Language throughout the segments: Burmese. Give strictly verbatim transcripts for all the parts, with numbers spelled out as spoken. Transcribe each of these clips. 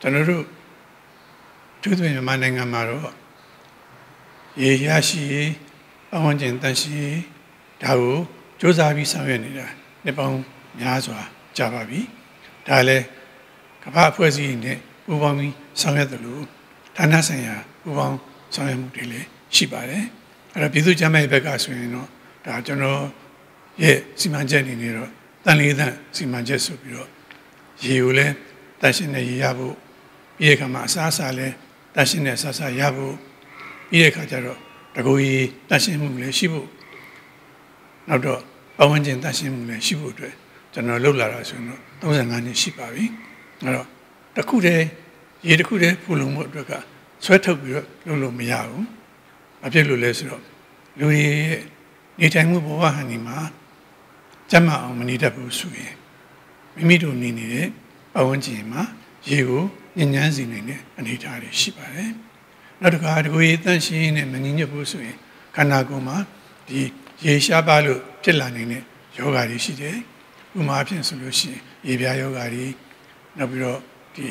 ကျွန်တော်တို့သူတို့မြန်မာနိုင်ငံမှာတော့ရေရရှိအဝန်ကျင်တန်ရှိဒါကိုစ조사ပြီးဆောင်ရွက်နေတာနှစ်ပေါင်းများစွာကြာပါပြီဒါလည်းကမ္ဘာအဖွဲ့အစည်းနဲ့ပူးပေါင်းပြီးဆောင်ရွက်တယ်လို့ဌာနဆိုင်ရာပူးပေါင်းဆောင်ရွက်မှုတွေလည်းရှိပါတယ်အဲ့တော့ပြည်သူ့ကျန်းမာရေးဘက်ကဆိုရင်တော့ဒါကျွန်တော်ရဲ့စီမံချက်အနေနဲ့တော့တန်လေးတန်စီမံချက်ဆိုပြီးတော့ရေကိုလည်းတန်ရှင်းတဲ့ရေရဖို့ပြီးတဲ့အခါမှာအစားအစာလည်းတန်ရှင်းတဲ့အစားအစာရဖို့ပြီးတဲ့အခါကျတော့တကူကြီးတန်ရှင်းမှုလည်းရှိဖို့နောက်တော့ပဝန်းကျင်တန်ရှင်းမှုလည်းရှိဖို့အတွက်ကျွန်တော်လှုပ်လာတာဆိုရင်တော့၃၅နှစ်ရှိပါပြီအဲ့တော့တစ်ခုတည်းရေတစ်ခုတည်းဖူလုံမှုအတွက်ကဆွဲထုတ်ပြီးတော့လုပ်လို့မရဘူးအဖြစ်လို့လဲဆိုတော့လူတွေရဲ့နေထိုင်မှုဘဝဟန်ဒီမှာကျန်းမာအောင်မနေတတ်ဘူးဆိုရင်မိမိတို့နေနေတဲ့ပဝန်းကျင်မှာရေကိုညဉ့်ညမ်းစေနိုင်တဲ့အနေအထားတွေရှိပါတယ်နောက်တစ်ခါတကူရေတန့်ရှင်းနဲ့မငြိညွတ်ဘူးဆိုရင်ခန္ဓာကိုယ်မှာဒီရေရှားပါလို့ဖြစ်လာနေတဲ့ယောဂါတွေရှိတယ်ဥပမာအဖြစ်ဆိုလို့ရှိရင်ရေပြားယောဂါတွေနောက်ပြီးတော့ဒီ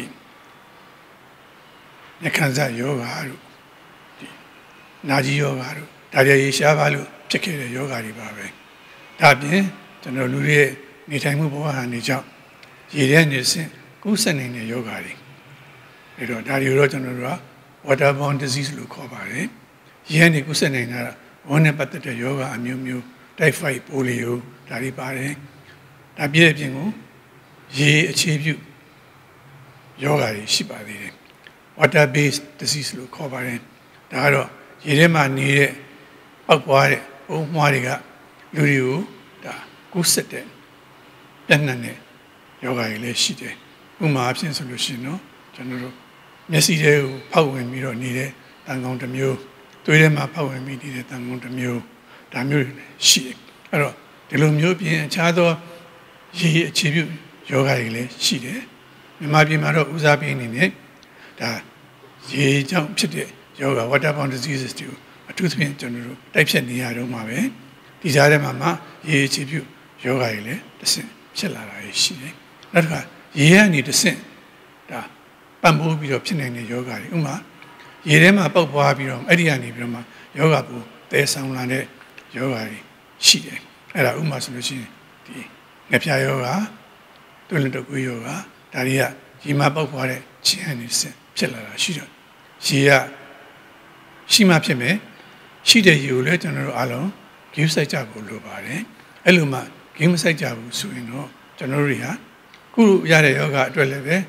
နှခမ်းစယောဂါတို့ဒီနာကြီးယောဂါတို့ဒါတွေရေရှားပါလို့ဖြစ်ခဲ့တဲ့ယောဂါတွေပါပဲဒါပြင်ကျွန်တော်လူတွေရဲ့နေထိုင်မှုဘဝဟန်တွေကြောင့်ရေထဲနေစဉ်ကူးစက်နေတဲ့ယောဂါတွေအဲတော့ဒါတွေတော့ကျွန်တော်တို့က waterborne disease လို့ခေါ်ပါတယ်ရေကနေကူးစက်နေတာဝမ်းနဲ့ပတ်သက်တဲ့ယောဂါအမျိုးမျိုး typhoid polio ဒါတွေပါတယ်ဒါပြည့်အပြင်ကိုရေအခြေပြုယောဂါတွေရှိပါသေးတယ် water based disease လို့ခေါ်ပါတယ်ဒါကတော့ရေထဲမှာနေတဲ့ပောက်ပွားတဲ့ပုံမွှားတွေကလူတွေကိုဒါကူးစက်တဲ့ပြန့်နှံ့တဲ့ယောဂါတွေလည်းရှိတယ်ဥပမာအဖြစ်ဆိုလို့ရှိရင်တော့ကျွန်တော်တို့မျက်စိထဲကိုဖောက်ဝင်ပြီးတော့နေတဲ့တန်ကောင်တစ်မျိုးသွေးထဲမှာဖောက်ဝင်ပြီးနေတဲ့တန်ကောင်တစ်မျိုးဒါမျိုးတွေရှိတယ်အဲ့တော့ဒီလိုမျိုးပြင်အခြားသောရေအခြေပြုယောဂါတွေလည်းရှိတယ်မြန်မာပြည်မှာတော့ဦးစားပေးနေနဲ့ဒါရေကြောင့်ဖြစ်တဲ့ယောဂါ waterborne diseases တွေအထူးသဖြင့်ကျွန်တော်တို့တိုက်ဖြတ်နေရတော့မှာပဲဒီကြားထဲမှာမှရေအခြေပြုယောဂါတွေလည်းတစ်ဆင့်ဖြစ်လာတာရှိတယ်နောက်တစ်ခါရေကနေတစ်ဆင့်ဒါပံ့ပိုးပြီးတော့ဖြစ်နိုင်တဲ့ယောဂါတွေဥပမာရေထဲမှာပေါက်ပွားပြီးတော့အဲ့ဒီကနေပြီးတော့မှယောဂါပူသဲဆောင်လာတဲ့ယောဂါတွေရှိတယ်အဲ့ဒါဥပမာဆိုလို့ရှိရင်ဒီငပြယောဂါတွလတကူယောဂါဒါတွေကရေမှာပေါက်ပွားတဲ့ခြေအနေစဉ်ဖြစ်လာတာရှိတော့ရေကရှိမှဖြစ်မယ်ရှိတဲ့ရေကိုလည်းကျွန်တော်တို့အားလုံးဂိမ်းစိုက်ကြဖို့လိုပါတယ်အဲ့လိုမှဂိမ်းမစိုက်ကြဘူးဆိုရင်တော့ကျွန်တော်တို့တွေကခုရတဲ့ယောဂအတွက်လည်းပဲ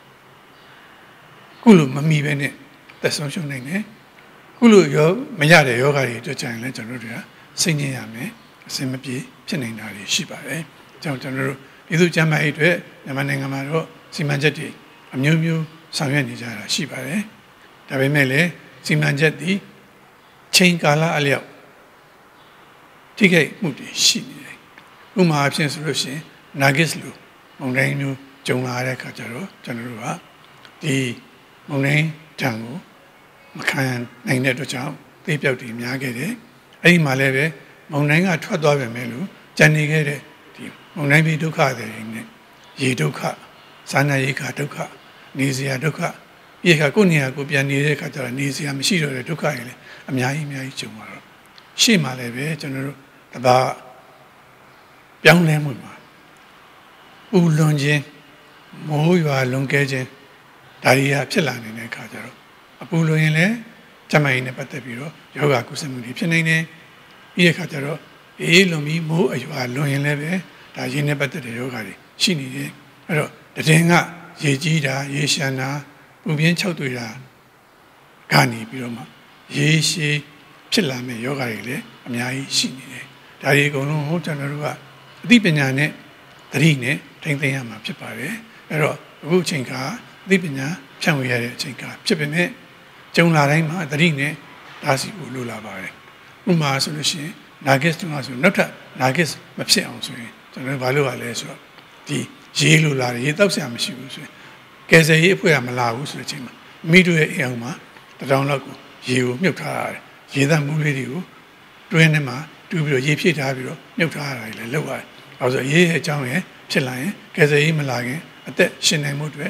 ခုလိုမမီပဲနဲ့သက်ဆုံးရှုံးနိုင်တယ်ခုလိုရောမရတဲ့ယောဂတွေအတွက်ကြရင်လည်းကျွန်တော်တို့ကစိတ်ညစ်ရမယ်အစင်မပြေဖြစ်နေတာတွေရှိပါတယ်ကြောင့်ကျွန်တော်တို့ပြည်သူ့ကျန်းမာရေးအတွက်မြန်မာနိုင်ငံမှာတော့စီမံချက်တွေအမျိုးမျိုးဆောင်ရွက်နေကြတာရှိပါတယ်ဒါပေမဲ့လည်းစီမံချက်ဒီချိန်ကာလအလျောက်ထိခိုက်မှုတွေရှိနေတယ်ဥပမာအဖြစ်ဆိုလို့ရှိရင်နာဂစ်လိုမုန်တိုင်းမျိုးကြုံလာတဲ့အခါကျတော့ကျွန်တော်တို့ကဒီမုန်တိုင်းတံကိုမခံနိုင်တဲ့အတွက်ကြောင့်သေပြောက်တွေများခဲ့တယ်အဲ့ဒီမှာလည်းပဲမုန်တိုင်းကထွက်သွားပြန်မယ်လို့ကြံနေခဲ့တဲ့ဒီမုန်တိုင်းပြီးဒုက္ခတွေနဲ့ရေဒုက္ခစာနာရေခဒုက္ခနေစရာဒုက္ခဒီခါကိုနေရာကိုပြန်နေတဲ့အခါကျတော့နေစရာမရှိတော့တဲ့ဒုက္ခတွေလည်းအများကြီးအများကြီးကြုံရတော့ရှေ့မှာလည်းပဲကျွန်တော်တို့တပါပြောင်းလဲမှုမှာပူလွန်ခြင်းမိုးရွာလွန်ကဲခြင်းဒါတွေကဖြစ်လာနေတဲ့အခါကျတော့အပူလွန်ရင်လည်းကျမကြီးနဲ့ပတ်သက်ပြီးတော့ယောဂကုသမှုတွေဖြစ်နေတယ်ပြီးတဲ့အခါကျတော့အေးလွန်ပြီးမိုးအရွာလွန်ရင်လည်းပဲဒါရင်းနဲ့ပတ်သက်တဲ့ယောဂတွေရှိနေတယ်အဲ့တော့တည်ငါရေကြီးတာရေရှမ်းတာပူပြင်း၆တွေ့တာကနေပြီးတော့မှရေရှည်ဖြစ်လာမဲ့ယောဂတွေလည်းအများကြီးရှိနေတယ်ဒါတွေအကုန်လုံးဟိုကျွန်တော်တို့ကအသိပညာနဲ့သတိနဲ့ထိန်းသိမ်းရမှာဖြစ်ပါတယ်အဲ့တော့အခုအချိန်ကအသိပညာဖြန့်ဝေရတဲ့အချိန်ကဖြစ်ပေမဲ့ကြုံလာတိုင်းမှာသတိနဲ့ဒါစီဖို့လိုလာပါတယ်ဥပမာဆိုလို့ရှိရင်နာဂစ်တုံးဆိုနောက်ထပ်နာဂစ်မဖြစ်အောင်ဆိုရင်ကျွန်တော်ဘာလုပ်ရလဲဆိုတော့ဒီရေလိုလာတယ်ရေတောက်ဆရာမရှိဘူးဆိုရင်ကယ်ဆယ်ရေးအဖွဲ့ကမလာဘူးဆိုတဲ့အချိန်မှာမိတို့ရဲ့အိမ်အောင်မှာတထောင်လောက်ကိုရေကိုမြုပ်ထားရတယ်ရေသန့်မူးလေးတွေကိုတွင်းထဲမှာတူးပြီးတော့ရေဖြည့်ထားပြီးတော့မြုပ်ထားရတယ်လည်းလုပ်ရတယ်အဲဆိုရေရဲ့အကြောင်းရဲ့ဖြစ်လာရင်ကယ်ဆယ်ရေးမလာခင်အသက်ရှင်နိုင်မှုအတွက်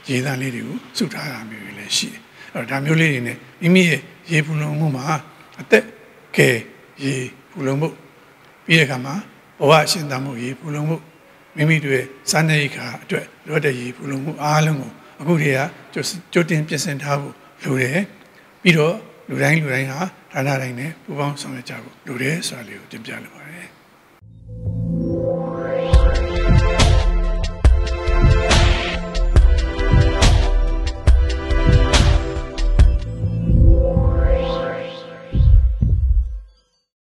ရေသန့်လေးတွေကိုစုထားတာမျိုးတွေလည်းရှိတယ်အဲ့တော့ဒါမျိုးလေးတွေနဲ့မိမိရဲ့ရေပူလုံမှုမှာအသက်ကယ်ရေပူလုံမှုပြီးတဲ့အခါမှာဘဝရှင်သန်မှုရေပူလုံမှုမိမိတို့ရဲ့စားနပ်ရိက္ခာအတွက်လိုတဲ့ရေပူလုံမှုအားလုံးကိုအခုတည်းကကြိုတင်ပြင်ဆင်ထားဖို့လိုတယ်ပြီးတော့လူတိုင်းလူတိုင်းဟာဌာနတိုင်းနဲ့ပူးပေါင်းဆောင်ရွက်ကြဖို့လိုတယ်ဆိုတာလေးကိုတင်ပြလိုပါတယ်